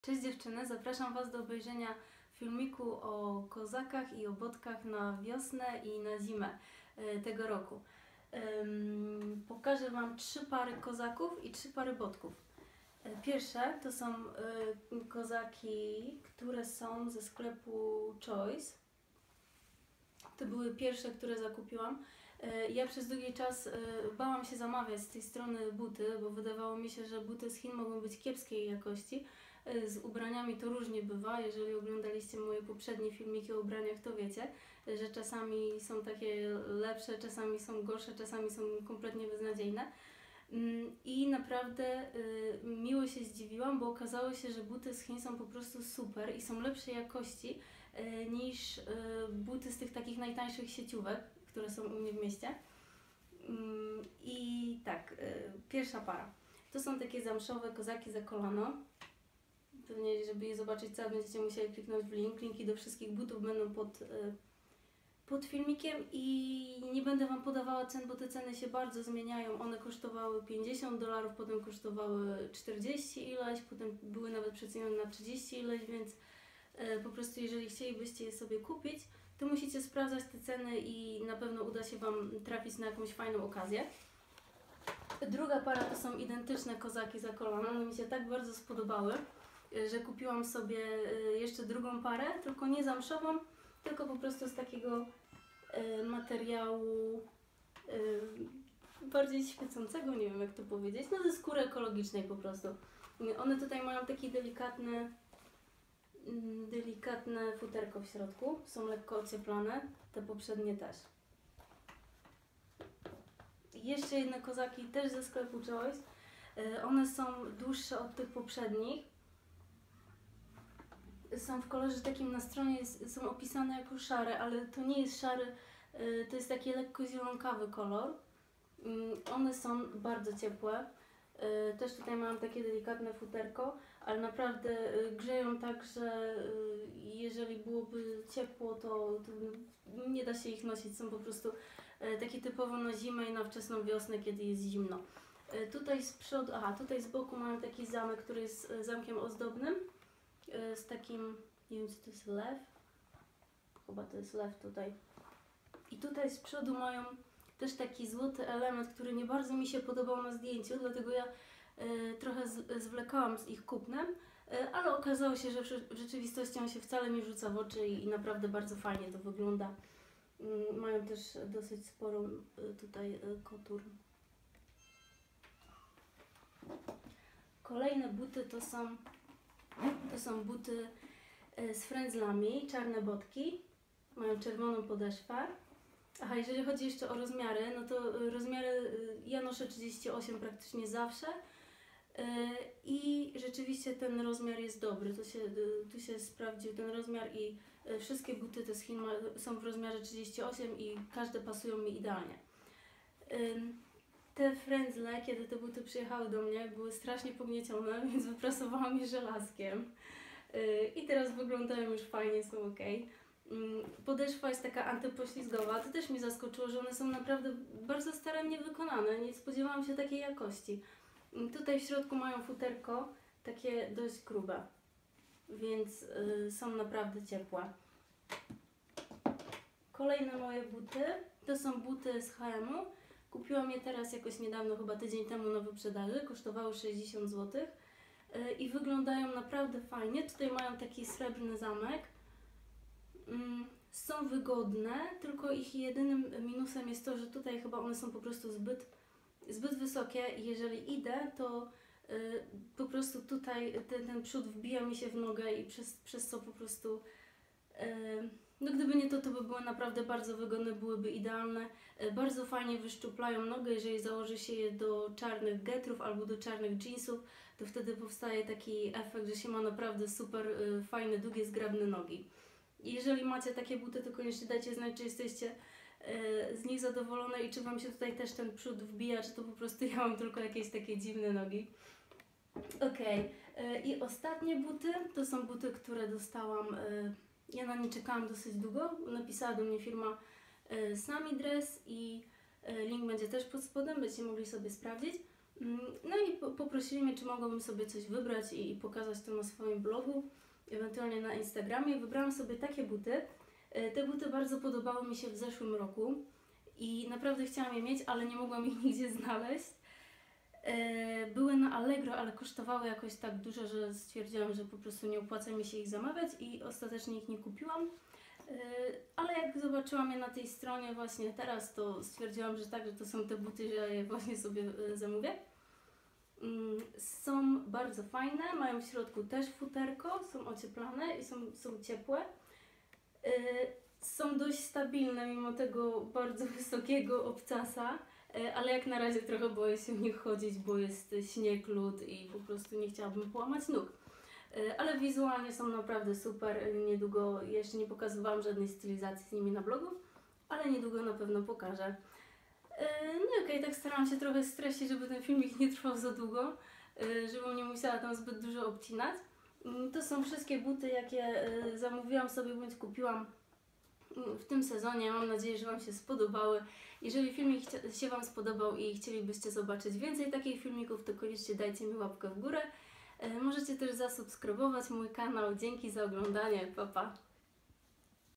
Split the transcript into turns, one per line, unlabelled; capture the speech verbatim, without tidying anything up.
Cześć dziewczyny, zapraszam Was do obejrzenia filmiku o kozakach i o botkach na wiosnę i na zimę e, tego roku. Ym, pokażę Wam trzy pary kozaków i trzy pary botków. E, Pierwsze to są e, kozaki, które są ze sklepu Choice. To były pierwsze, które zakupiłam. E, Ja przez długi czas e, bałam się zamawiać z tej strony buty, bo wydawało mi się, że buty z Chin mogą być kiepskiej jakości. E, Z ubraniami to różnie bywa. Jeżeli oglądaliście moje poprzednie filmiki o ubraniach, to wiecie, że czasami są takie lepsze, czasami są gorsze, czasami są kompletnie beznadziejne. Mm, I naprawdę y, miło się zdziwiłam, bo okazało się, że buty z Chin są po prostu super i są lepszej jakości y, niż y, buty z tych takich najtańszych sieciówek, które są u mnie w mieście. Mm, I tak, y, pierwsza para. To są takie zamszowe kozaki za kolano. Pewnie, żeby je zobaczyć całe, będziecie musieli kliknąć w link. Linki do wszystkich butów będą pod, y, pod filmikiem i nie będę Wam podawała cen, bo te ceny się bardzo zmieniają. One kosztowały pięćdziesiąt dolarów, potem kosztowały czterdzieści ileś, potem były nawet przecenione na trzydzieści ileś, więc e, po prostu jeżeli chcielibyście je sobie kupić, to musicie sprawdzać te ceny i na pewno uda się Wam trafić na jakąś fajną okazję. Druga para to są identyczne kozaki za kolano. One mi się tak bardzo spodobały, że kupiłam sobie jeszcze drugą parę, tylko nie zamszową, tylko po prostu z takiego y, materiału y, bardziej świecącego, nie wiem jak to powiedzieć, no ze skóry ekologicznej po prostu. One tutaj mają takie delikatne, y, delikatne futerko w środku, są lekko ocieplone, te poprzednie też. Jeszcze jedne kozaki też ze sklepu Choice, y, one są dłuższe od tych poprzednich. Są w kolorze takim, na stronie jest, są opisane jako szare, ale to nie jest szary, y, to jest taki lekko zielonkawy kolor. Y, one są bardzo ciepłe. Y, też tutaj mam takie delikatne futerko, ale naprawdę y, grzeją tak, że y, jeżeli byłoby ciepło, to, to nie da się ich nosić. Są po prostu y, takie typowo na zimę i na wczesną wiosnę, kiedy jest zimno. Y, tutaj z przodu, aha, tutaj z boku mam taki zamek, który jest zamkiem ozdobnym. Z takim, nie wiem co to jest, lew? Chyba to jest lew tutaj. I tutaj z przodu mają też taki złoty element, który nie bardzo mi się podobał na zdjęciu, dlatego ja y, trochę z, zwlekałam z ich kupnem, y, ale okazało się, że w, w rzeczywistości on się wcale nie rzuca w oczy i, i naprawdę bardzo fajnie to wygląda. Y, mają też dosyć sporą y, tutaj y, kotur. Kolejne buty to są To są buty z frędzlami, czarne botki, mają czerwoną podeszwę. Aha, jeżeli chodzi jeszcze o rozmiary, no to rozmiary ja noszę trzydzieści osiem praktycznie zawsze i rzeczywiście ten rozmiar jest dobry, tu się, tu się sprawdził ten rozmiar i wszystkie buty te z Chin są w rozmiarze trzydzieści osiem i każde pasują mi idealnie. Te frędzle, kiedy te buty przyjechały do mnie, były strasznie pogniecione, więc wyprasowałam je żelazkiem. Yy, I teraz wyglądają już fajnie, są ok. Yy, podeszwa jest taka antypoślizgowa, to też mnie zaskoczyło, że one są naprawdę bardzo starannie wykonane, nie spodziewałam się takiej jakości. Yy, tutaj w środku mają futerko, takie dość grube, więc yy, są naprawdę ciepłe. Kolejne moje buty, to są buty z H and M. Kupiłam je teraz jakoś niedawno, chyba tydzień temu na wyprzedaży, kosztowały sześćdziesiąt złotych yy, i wyglądają naprawdę fajnie. Tutaj mają taki srebrny zamek. Yy, są wygodne, tylko ich jedynym minusem jest to, że tutaj chyba one są po prostu zbyt, zbyt wysokie i jeżeli idę, to yy, po prostu tutaj ten, ten przód wbija mi się w nogę i przez, przez co po prostu... Yy, No gdyby nie to, to by były naprawdę bardzo wygodne, byłyby idealne. Bardzo fajnie wyszczuplają nogę, jeżeli założy się je do czarnych getrów albo do czarnych jeansów, to wtedy powstaje taki efekt, że się ma naprawdę super fajne, długie, zgrabne nogi. I jeżeli macie takie buty, to koniecznie dajcie znać, czy jesteście z nich zadowolone i czy Wam się tutaj też ten przód wbija, czy to po prostu ja mam tylko jakieś takie dziwne nogi. Ok, i ostatnie buty, to są buty, które dostałam. Ja na nie czekałam dosyć długo. Napisała do mnie firma y, Sami Dress i y, link będzie też pod spodem, będziecie mogli sobie sprawdzić. Mm, No i po- poprosili mnie, czy mogłabym sobie coś wybrać i, i pokazać to na swoim blogu, ewentualnie na Instagramie. Wybrałam sobie takie buty. E, Te buty bardzo podobały mi się w zeszłym roku i naprawdę chciałam je mieć, ale nie mogłam ich nigdzie znaleźć. E, Były na Allegro, ale kosztowały jakoś tak dużo, że stwierdziłam, że po prostu nie opłaca mi się ich zamawiać i ostatecznie ich nie kupiłam. E, Ale jak zobaczyłam je na tej stronie właśnie teraz, to stwierdziłam, że tak, że to są te buty, że je właśnie sobie e, zamówię. Mm, Są bardzo fajne, mają w środku też futerko, są ocieplane i są, są ciepłe. E, Są dość stabilne mimo tego bardzo wysokiego obcasa, e, ale jak na razie trochę boję się w nich chodzić, bo jest śnieg, lód i po prostu nie chciałabym połamać nóg. E, Ale wizualnie są naprawdę super. E, Niedługo, jeszcze nie pokazywałam żadnej stylizacji z nimi na blogu, ale niedługo na pewno pokażę. E, No i okej, tak starałam się trochę streścić, żeby ten filmik nie trwał za długo, e, żebym nie musiała tam zbyt dużo obcinać. Mm, To są wszystkie buty, jakie e, zamówiłam sobie bądź kupiłam mm, w tym sezonie. Mam nadzieję, że Wam się spodobały. Jeżeli filmik chcia- się Wam spodobał i chcielibyście zobaczyć więcej takich filmików, to koniecznie dajcie mi łapkę w górę. E, Możecie też zasubskrybować mój kanał. Dzięki za oglądanie. Pa, pa.